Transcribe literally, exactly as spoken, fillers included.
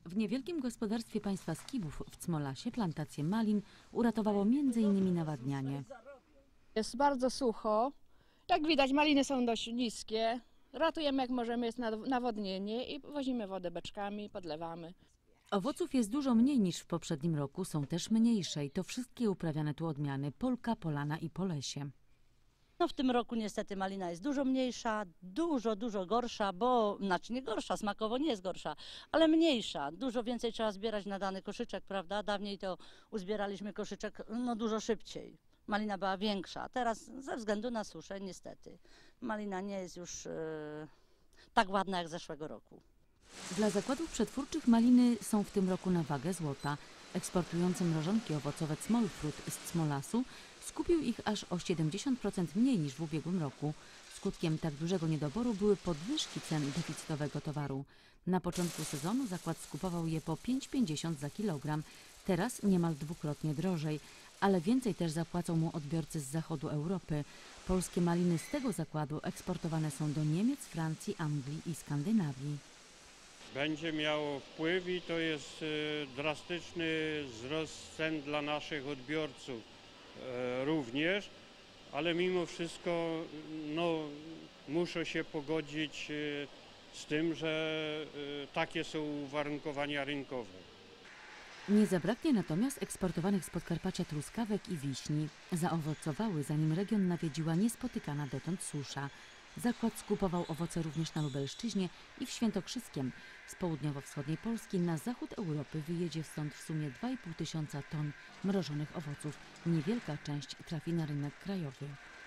W niewielkim gospodarstwie państwa Skibów w Cmolasie plantację malin uratowało między innymi nawadnianie. Jest bardzo sucho. Jak widać, maliny są dość niskie. Ratujemy jak możemy, jest nawodnienie i wozimy wodę beczkami, podlewamy. Owoców jest dużo mniej niż w poprzednim roku, są też mniejsze i to wszystkie uprawiane tu odmiany Polka, Polana i Polesie. No w tym roku niestety malina jest dużo mniejsza, dużo, dużo gorsza, bo, znaczy nie gorsza, smakowo nie jest gorsza, ale mniejsza. Dużo więcej trzeba zbierać na dany koszyczek, prawda? Dawniej to uzbieraliśmy koszyczek no dużo szybciej. Malina była większa, a teraz ze względu na suszę niestety malina nie jest już yy, tak ładna jak zeszłego roku. Dla zakładów przetwórczych maliny są w tym roku na wagę złota. Eksportujący mrożonki owocowe Smolfrut z Cmolasu skupił ich aż o siedemdziesiąt procent mniej niż w ubiegłym roku. Skutkiem tak dużego niedoboru były podwyżki cen deficytowego towaru. Na początku sezonu zakład skupował je po pięć pięćdziesiąt za kilogram, teraz niemal dwukrotnie drożej, ale więcej też zapłacą mu odbiorcy z zachodu Europy. Polskie maliny z tego zakładu eksportowane są do Niemiec, Francji, Anglii i Skandynawii. Będzie miało wpływ i to jest drastyczny wzrost cen dla naszych odbiorców również, ale mimo wszystko no, muszę się pogodzić z tym, że takie są uwarunkowania rynkowe. Nie zabraknie natomiast eksportowanych z Podkarpacia truskawek i wiśni. Zaowocowały, zanim region nawiedziła niespotykana dotąd susza. Zakład skupował owoce również na Lubelszczyźnie i w Świętokrzyskiem. Z południowo-wschodniej Polski na zachód Europy wyjedzie stąd w sumie dwa i pół tysiąca ton mrożonych owoców. Niewielka część trafi na rynek krajowy.